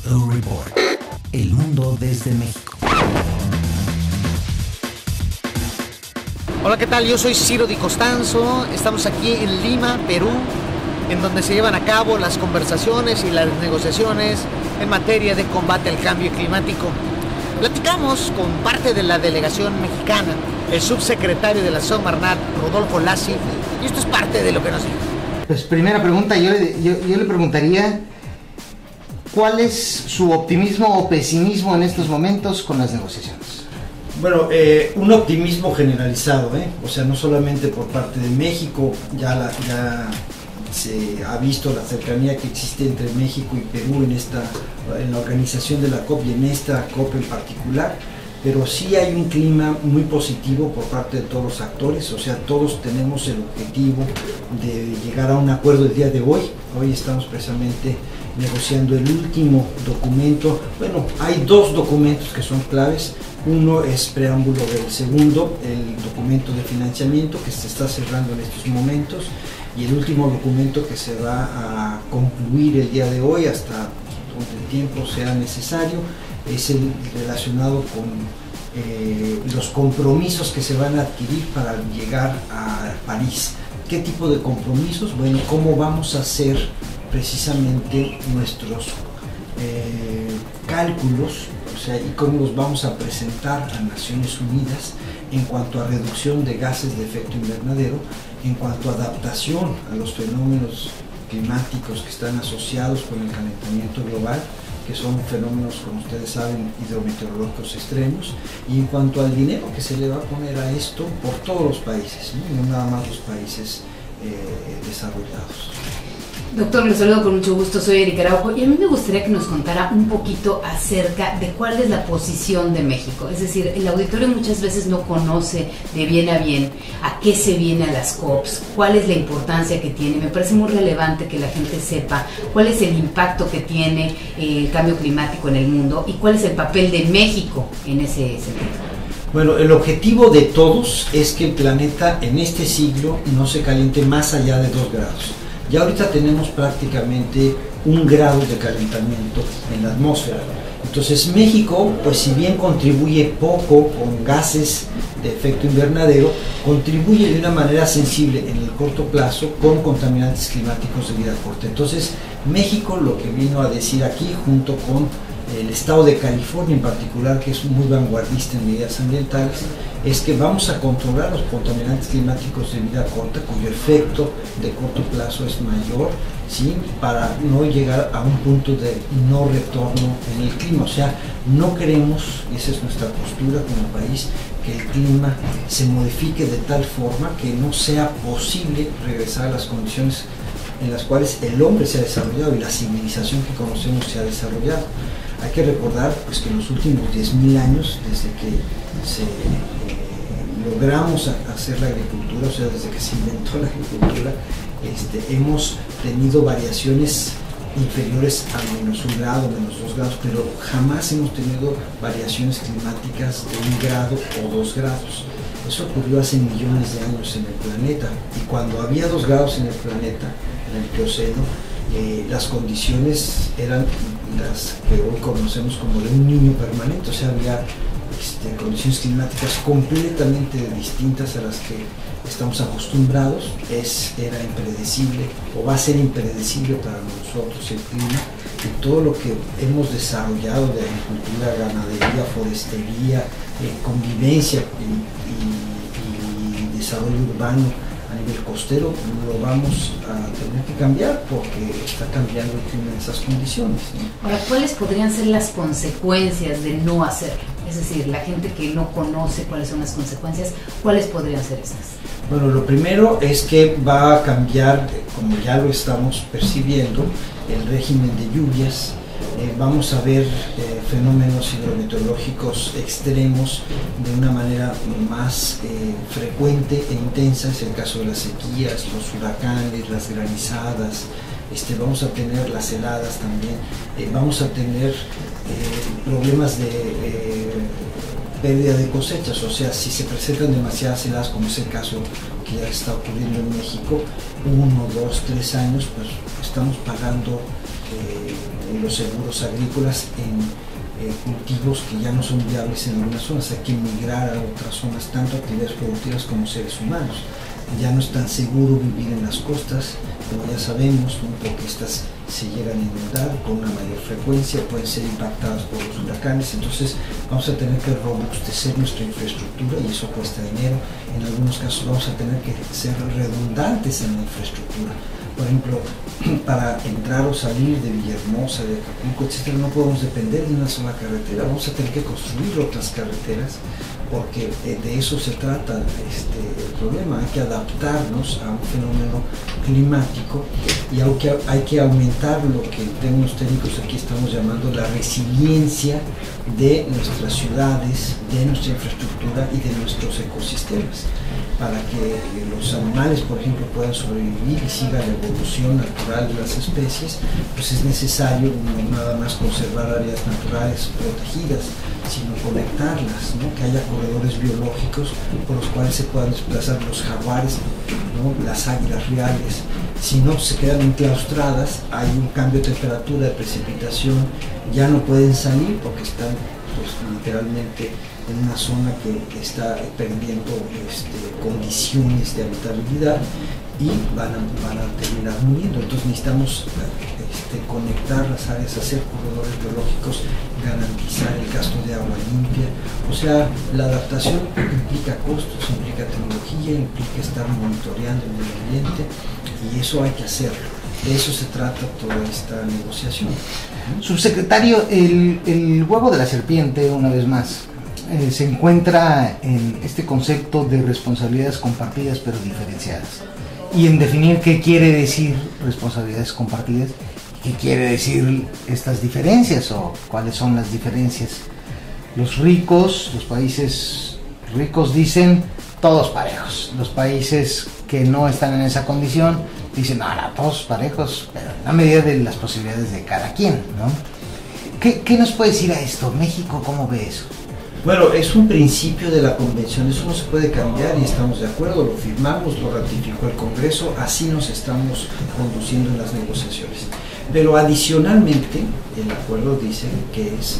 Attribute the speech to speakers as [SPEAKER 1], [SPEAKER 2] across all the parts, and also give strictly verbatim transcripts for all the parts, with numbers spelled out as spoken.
[SPEAKER 1] U Report. El mundo desde México.
[SPEAKER 2] Hola, ¿qué tal? Yo soy Ciro Di Costanzo. Estamos aquí en Lima, Perú, en donde se llevan a cabo las conversaciones y las negociaciones en materia de combate al cambio climático. Platicamos con parte de la delegación mexicana, el subsecretario de la Semarnat, Rodolfo Lassi, y esto es parte de lo que nos dijo.
[SPEAKER 3] Pues primera pregunta, yo, yo, yo le preguntaría, ¿cuál es su optimismo o pesimismo en estos momentos con las negociaciones?
[SPEAKER 4] Bueno, eh, un optimismo generalizado, ¿eh? O sea, no solamente por parte de México, ya, la, ya se ha visto la cercanía que existe entre México y Perú en, esta, en la organización de la COP y en esta COP en particular, pero sí hay un clima muy positivo por parte de todos los actores, o sea, todos tenemos el objetivo de llegar a un acuerdo el día de hoy. Hoy estamos precisamente negociando el último documento. Bueno, hay dos documentos que son claves. Uno es preámbulo del segundo, el documento de financiamiento que se está cerrando en estos momentos, y el último documento que se va a concluir el día de hoy hasta donde el tiempo sea necesario es el relacionado con eh, los compromisos que se van a adquirir para llegar a París. ¿Qué tipo de compromisos? Bueno, cómo vamos a hacer precisamente nuestros eh, cálculos, o sea, y cómo los vamos a presentar a Naciones Unidas en cuanto a reducción de gases de efecto invernadero, en cuanto a adaptación a los fenómenos climáticos que están asociados con el calentamiento global, que son fenómenos, como ustedes saben, hidrometeorológicos extremos, y en cuanto al dinero que se le va a poner a esto por todos los países, no, no nada más los países eh, desarrollados.
[SPEAKER 5] Doctor, le saludo con mucho gusto, soy Erika Araujo, y a mí me gustaría que nos contara un poquito acerca de cuál es la posición de México. Es decir, el auditorio muchas veces no conoce de bien a bien a qué se viene a las COPs, cuál es la importancia que tiene. Me parece muy relevante que la gente sepa cuál es el impacto que tiene eh, el cambio climático en el mundo y cuál es el papel de México en ese sentido.
[SPEAKER 4] Bueno, el objetivo de todos es que el planeta en este siglo no se caliente más allá de dos grados. Ya ahorita tenemos prácticamente un grado de calentamiento en la atmósfera. Entonces México, pues si bien contribuye poco con gases de efecto invernadero, contribuye de una manera sensible en el corto plazo con contaminantes climáticos de vida corta. Entonces México lo que vino a decir aquí, junto con el estado de California en particular, que es muy vanguardista en medidas ambientales, es que vamos a controlar los contaminantes climáticos de vida corta, cuyo efecto de corto plazo es mayor, ¿sí? Para no llegar a un punto de no retorno en el clima. O sea, no queremos, y esa es nuestra postura como país, que el clima se modifique de tal forma que no sea posible regresar a las condiciones en las cuales el hombre se ha desarrollado y la civilización que conocemos se ha desarrollado. Hay que recordar pues, que en los últimos diez mil años, desde que se, eh, logramos hacer la agricultura, o sea, desde que se inventó la agricultura, este, hemos tenido variaciones inferiores a menos un grado, menos dos grados, pero jamás hemos tenido variaciones climáticas de un grado o dos grados. Eso ocurrió hace millones de años en el planeta, y cuando había dos grados en el planeta, en el Plioceno, eh, las condiciones eran las que hoy conocemos como de un niño permanente, o sea, había este, condiciones climáticas completamente distintas a las que estamos acostumbrados. Es, era impredecible, o va a ser impredecible para nosotros el clima, y todo lo que hemos desarrollado de agricultura, ganadería, forestería, eh, convivencia y, y, y desarrollo urbano a nivel costero, lo vamos a tener que cambiar porque está cambiando el clima en esas condiciones, ¿no?
[SPEAKER 5] Ahora, ¿cuáles podrían ser las consecuencias de no hacerlo? Es decir, la gente que no conoce cuáles son las consecuencias, ¿cuáles podrían ser estas?
[SPEAKER 4] Bueno, lo primero es que va a cambiar, como ya lo estamos percibiendo, el régimen de lluvias. Eh, vamos a ver eh, fenómenos hidrometeorológicos extremos de una manera más eh, frecuente e intensa. Es el caso de las sequías, los huracanes, las granizadas. Este, vamos a tener las heladas también. Eh, vamos a tener eh, problemas de eh, pérdida de cosechas. O sea, si se presentan demasiadas heladas, como es el caso que ya está ocurriendo en México, uno, dos, tres años, pues estamos pagando eh, eh, los seguros agrícolas en eh, cultivos que ya no son viables en algunas zonas. Hay que migrar a otras zonas, tanto actividades productivas como seres humanos. Ya no es tan seguro vivir en las costas, como ya sabemos, ¿no? Porque estas se llegan a inundar con una mayor frecuencia, pueden ser impactadas por los huracanes. Entonces vamos a tener que robustecer nuestra infraestructura y eso cuesta dinero. En algunos casos vamos a tener que ser redundantes en la infraestructura. Por ejemplo, para entrar o salir de Villahermosa, de Acapulco, etcétera, no podemos depender de una sola carretera, vamos a tener que construir otras carreteras, porque de eso se trata este, el problema. Hay que adaptarnos a un fenómeno climático y aunque hay que aumentar lo que en términos técnicos aquí estamos llamando la resiliencia de nuestras ciudades, de nuestra infraestructura y de nuestros ecosistemas, para que los animales, por ejemplo, puedan sobrevivir y siga la evolución natural de las especies. Pues es necesario no nada más conservar áreas naturales protegidas, sino conectarlas, ¿no? Que haya corredores biológicos por los cuales se puedan desplazar los jaguares, ¿no? Las águilas reales. Si no, se quedan enclaustradas, hay un cambio de temperatura, de precipitación, ya no pueden salir porque están pues, literalmente en una zona que está perdiendo este, condiciones de habitabilidad y van a, van a terminar muriendo. Entonces necesitamos este, conectar las áreas, hacer corredores biológicos, garantizar el gasto de agua limpia. O sea, la adaptación implica costos, implica tecnología, implica estar monitoreando el medio ambiente y eso hay que hacerlo. De eso se trata toda esta negociación.
[SPEAKER 3] Subsecretario, el, el huevo de la serpiente, una vez más, eh, se encuentra en este concepto de responsabilidades compartidas pero diferenciadas. Y en definir qué quiere decir responsabilidades compartidas, qué quiere decir estas diferencias o cuáles son las diferencias. Los ricos, los países ricos dicen todos parejos. Los países que no están en esa condición dicen, no, no, todos parejos, pero en la medida de las posibilidades de cada quien, ¿no? ¿Qué, qué nos puede decir a esto? México, ¿cómo ve eso?
[SPEAKER 4] Bueno, es un principio de la convención, eso no se puede cambiar y estamos de acuerdo, lo firmamos, lo ratificó el Congreso, así nos estamos conduciendo en las negociaciones. Pero adicionalmente, el acuerdo dice que es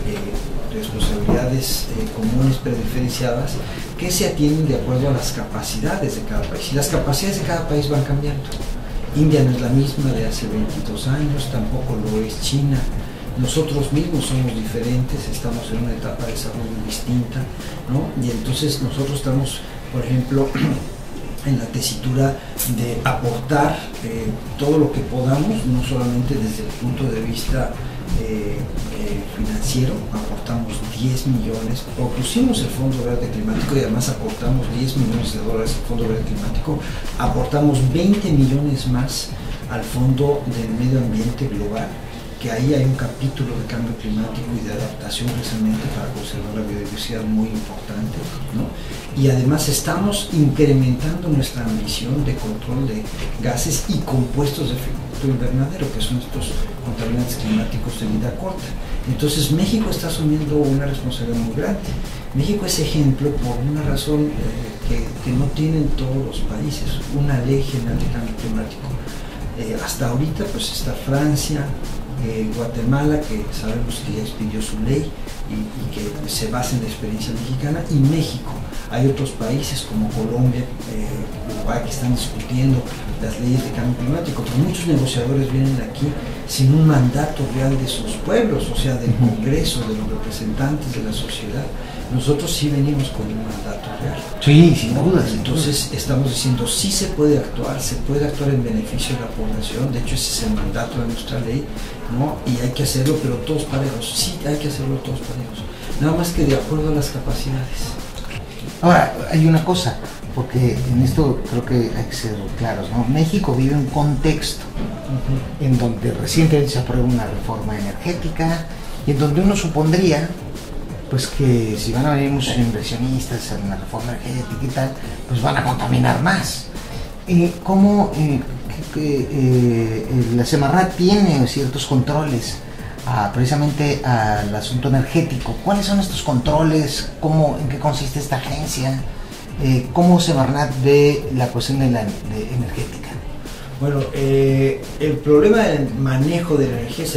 [SPEAKER 4] eh, responsabilidades eh, comunes prediferenciadas que se atienden de acuerdo a las capacidades de cada país. Y las capacidades de cada país van cambiando. India no es la misma de hace veintidós años, tampoco lo es China. Nosotros mismos somos diferentes, estamos en una etapa de desarrollo distinta, ¿no? Y entonces nosotros estamos, por ejemplo, en la tesitura de aportar eh, todo lo que podamos, no solamente desde el punto de vista eh, eh, financiero, aportamos diez millones, propusimos el Fondo Verde Climático y además aportamos diez millones de dólares al Fondo Verde Climático, aportamos veinte millones más al Fondo del Medio Ambiente Global, que ahí hay un capítulo de cambio climático y de adaptación precisamente para conservar la biodiversidad muy importante, ¿no? Y además estamos incrementando nuestra ambición de control de gases y compuestos de efecto invernadero, que son estos contaminantes climáticos de vida corta. Entonces México está asumiendo una responsabilidad muy grande. México es ejemplo por una razón eh, que, que no tienen todos los países, una ley general de cambio climático. Eh, hasta ahorita pues está Francia, Eh, Guatemala, que sabemos que ya expidió su ley y, y que pues, se basa en la experiencia mexicana, y México. Hay otros países como Colombia, eh, Uruguay, que están discutiendo las leyes de cambio climático, pero muchos negociadores vienen aquí sin un mandato real de sus pueblos, o sea, del Congreso, de los representantes de la sociedad. Nosotros sí venimos con un mandato real.
[SPEAKER 3] Sí, sin duda.
[SPEAKER 4] Entonces estamos diciendo, sí se puede actuar, se puede actuar en beneficio de la población, de hecho ese es el mandato de nuestra ley, ¿no? Y hay que hacerlo, pero todos parejos, sí hay que hacerlo todos parejos, nada más que de acuerdo a las capacidades.
[SPEAKER 3] Ahora, hay una cosa, porque en esto creo que hay que ser claros, ¿no? México vive un contexto uh-huh. en donde recientemente se aprueba una reforma energética y en donde uno supondría pues que si van a venir muchos inversionistas en la reforma energética y tal, pues van a contaminar más. Eh, ¿Cómo eh, que, eh, la Semarnat tiene ciertos controles a, precisamente al asunto energético? ¿Cuáles son estos controles? ¿Cómo, ¿En qué consiste esta agencia? Eh, ¿Cómo Semarnat ve la cuestión de la de energética?
[SPEAKER 4] Bueno, eh, el problema del manejo de la energía es el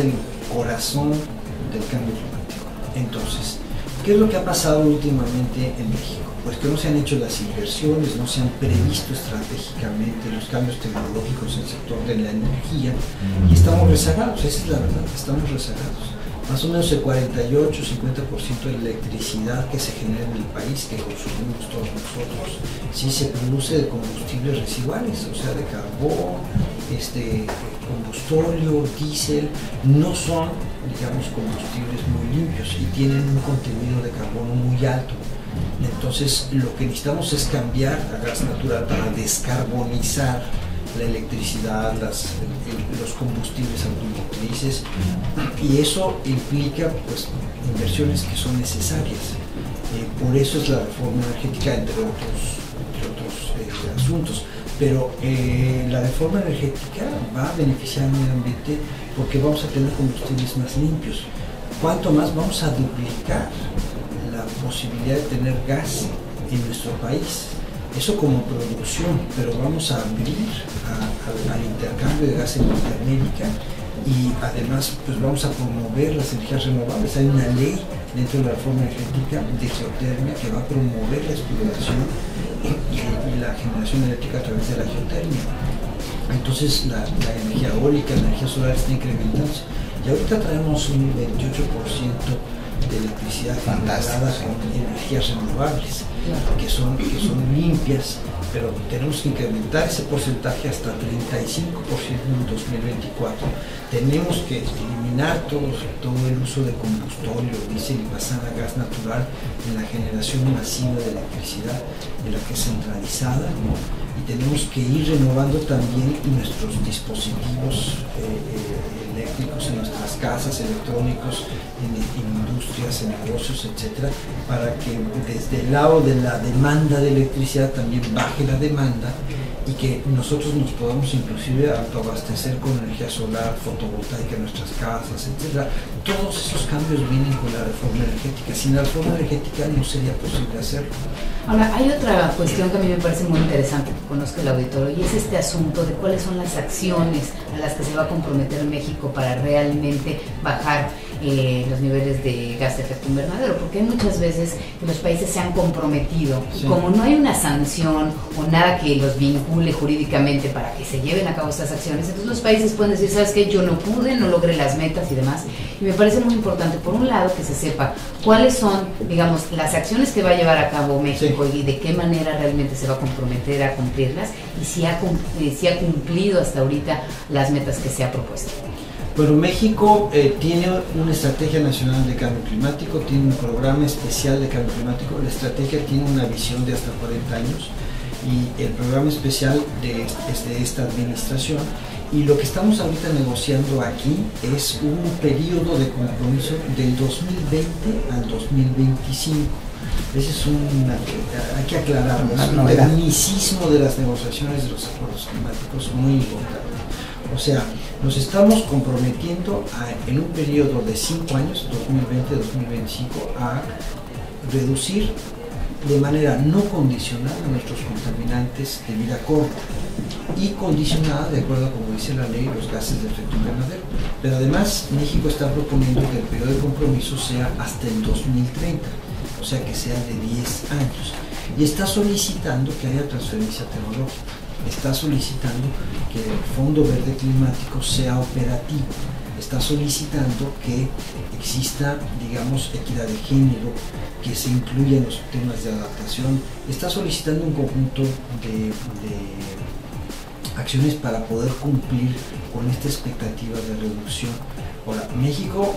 [SPEAKER 4] corazón del cambio climático. Entonces, ¿qué es lo que ha pasado últimamente en México? Pues que no se han hecho las inversiones, no se han previsto estratégicamente los cambios tecnológicos en el sector de la energía y estamos rezagados, esa es la verdad, estamos rezagados. Más o menos el cuarenta y ocho a cincuenta por ciento de la electricidad que se genera en el país, que consumimos todos nosotros, sí se produce de combustibles residuales, o sea, de carbón, este, combustóleo, diésel, no son, digamos, combustibles muy limpios y tienen un contenido de carbono muy alto. Entonces, lo que necesitamos es cambiar a gas natural para descarbonizar la electricidad, las, el, los combustibles automotrices, y eso implica pues inversiones que son necesarias. Eh, por eso es la reforma energética, entre otros, entre otros eh, asuntos. Pero eh, la reforma energética va a beneficiar al medio ambiente porque vamos a tener combustibles más limpios. ¿Cuánto más vamos a duplicar la posibilidad de tener gas en nuestro país? Eso como producción, pero vamos a abrir a, a, al intercambio de gas en Norteamérica y además pues vamos a promover las energías renovables. Hay una ley dentro de la reforma energética de geotermia que va a promover la exploración y, y la generación eléctrica a través de la geotermia. Entonces la, la energía eólica, la energía solar está incrementándose y ahorita traemos un veintiocho por ciento de electricidad generada con energías renovables, que son, que son limpias, pero tenemos que incrementar ese porcentaje hasta treinta y cinco por ciento en dos mil veinticuatro. Tenemos que eliminar todo, todo el uso de combustóleo, diésel y pasar a gas natural en la generación masiva de electricidad, en la que es centralizada, ¿no? Y tenemos que ir renovando también nuestros dispositivos eh, eh, eléctricos en nuestras casas, electrónicos, en, en industrias, en negocios, etcétera, para que desde el lado de la demanda de electricidad también baje la demanda y que nosotros nos podamos inclusive autoabastecer con energía solar, fotovoltaica en nuestras casas, etcétera. Todos esos cambios vienen con la reforma energética. Sin la reforma energética no sería posible hacerlo.
[SPEAKER 5] Ahora, hay otra cuestión que a mí me parece muy interesante que conozca el auditorio y es este asunto de cuáles son las acciones a las que se va a comprometer México para realmente bajar eh, los niveles de gas de efecto invernadero, porque hay muchas veces que los países se han comprometido y sí, como no hay una sanción o nada que los vincule jurídicamente para que se lleven a cabo estas acciones, entonces los países pueden decir, ¿sabes qué? Yo no pude, no logré las metas y demás, y me parece muy importante, por un lado, que se sepa cuáles son, digamos, las acciones que va a llevar a cabo México sí, y de qué manera realmente se va a comprometer a cumplirlas y si ha, eh, si ha cumplido hasta ahorita las metas que se ha propuesto.
[SPEAKER 4] Bueno, México eh, tiene una estrategia nacional de cambio climático, tiene un programa especial de cambio climático, la estrategia tiene una visión de hasta cuarenta años y el programa especial de, es de esta administración, y lo que estamos ahorita negociando aquí es un periodo de compromiso del dos mil veinte al dos mil veinticinco. Ese es un, hay que aclararlo, es un tecnicismo de las negociaciones de los acuerdos climáticos muy importante. O sea, nos estamos comprometiendo a, en un periodo de cinco años, dos mil veinte a dos mil veinticinco, a reducir de manera no condicionada nuestros contaminantes de vida corta y condicionada, de acuerdo a como dice la ley, los gases de efecto invernadero. Pero además, México está proponiendo que el periodo de compromiso sea hasta el dos mil treinta, o sea que sea de diez años. Y está solicitando que haya transferencia tecnológica, está solicitando que el Fondo Verde Climático sea operativo, está solicitando que exista, digamos, equidad de género, que se incluya en los temas de adaptación, está solicitando un conjunto de, de acciones para poder cumplir con esta expectativa de reducción. Ahora, México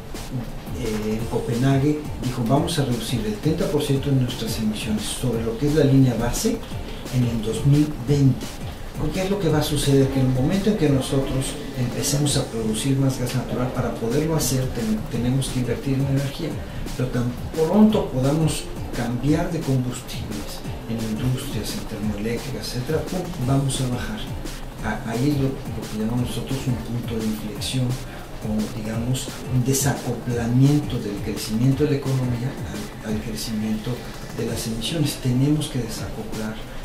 [SPEAKER 4] eh, en Copenhague dijo, vamos a reducir el treinta por ciento de nuestras emisiones sobre lo que es la línea base en el dos mil veinte. ¿Qué es lo que va a suceder? Que en el momento en que nosotros empecemos a producir más gas natural, para poderlo hacer ten, tenemos que invertir en energía, pero tan pronto podamos cambiar de combustibles en industrias, en termoeléctricas, etcétera, ¡pum!, vamos a bajar. A, ahí es lo, lo que llamamos nosotros un punto de inflexión, o digamos un desacoplamiento del crecimiento de la economía al, al crecimiento de las emisiones. Tenemos que desacoplar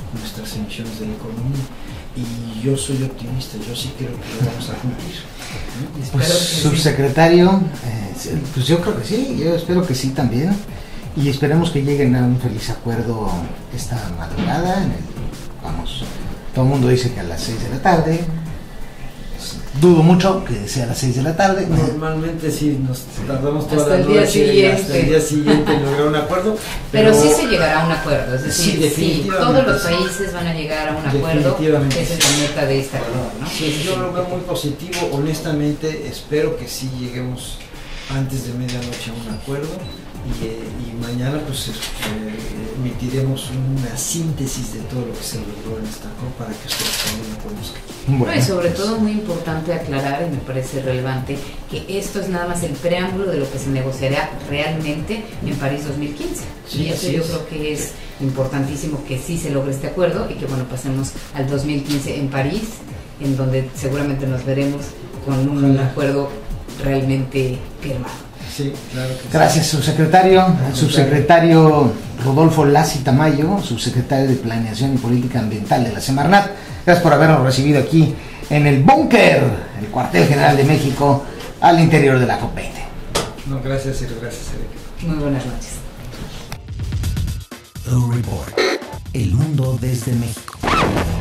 [SPEAKER 4] nuestras emisiones de la economía. Y yo soy optimista, yo sí creo que lo vamos a cumplir. ¿no?
[SPEAKER 3] Pues, subsecretario, eh, pues yo creo que sí, yo espero que sí también. Y esperemos que lleguen a un feliz acuerdo esta madrugada. En el, vamos, todo el mundo dice que a las seis de la tarde. Dudo mucho que sea a las seis de la tarde.
[SPEAKER 4] Normalmente sí, nos tardamos toda
[SPEAKER 5] hasta
[SPEAKER 4] la
[SPEAKER 5] el día
[SPEAKER 4] noche
[SPEAKER 5] siguiente.
[SPEAKER 4] hasta el día siguiente en lograr un acuerdo.
[SPEAKER 5] Pero, pero sí se llegará a un acuerdo, es decir,
[SPEAKER 4] sí,
[SPEAKER 5] sí,
[SPEAKER 4] definitivamente,
[SPEAKER 5] todos los
[SPEAKER 4] sí.
[SPEAKER 5] países van a llegar a un acuerdo,
[SPEAKER 4] Definitivamente,
[SPEAKER 5] esa es
[SPEAKER 4] sí.
[SPEAKER 5] la meta de este acuerdo, ¿no?
[SPEAKER 4] Sí, yo lo veo muy positivo, honestamente espero que sí lleguemos antes de medianoche a un acuerdo y, eh, y mañana pues eh, emitiremos una síntesis de todo lo que se logró en esta COP para que ustedes también lo conozcan.
[SPEAKER 5] Bueno, y sobre todo muy importante aclarar, y me parece relevante, que esto es nada más el preámbulo de lo que se negociará realmente en París dos mil quince.
[SPEAKER 4] Sí,
[SPEAKER 5] y eso
[SPEAKER 4] así
[SPEAKER 5] yo
[SPEAKER 4] es.
[SPEAKER 5] creo que es importantísimo que sí se logre este acuerdo y que bueno, pasemos al dos mil quince en París, en donde seguramente nos veremos con un
[SPEAKER 4] Ojalá.
[SPEAKER 5] acuerdo realmente firmado.
[SPEAKER 4] Sí, claro que sí.
[SPEAKER 3] Gracias, subsecretario. Al subsecretario Rodolfo Lacy Tamayo, subsecretario de Planeación y Política Ambiental de la Semarnat. Gracias por habernos recibido aquí en el búnker, el cuartel general de México, al interior de la COP veinte.
[SPEAKER 4] No, gracias, Ciro, gracias, Erika.
[SPEAKER 5] Muy buenas noches.
[SPEAKER 1] The Report. El mundo desde México.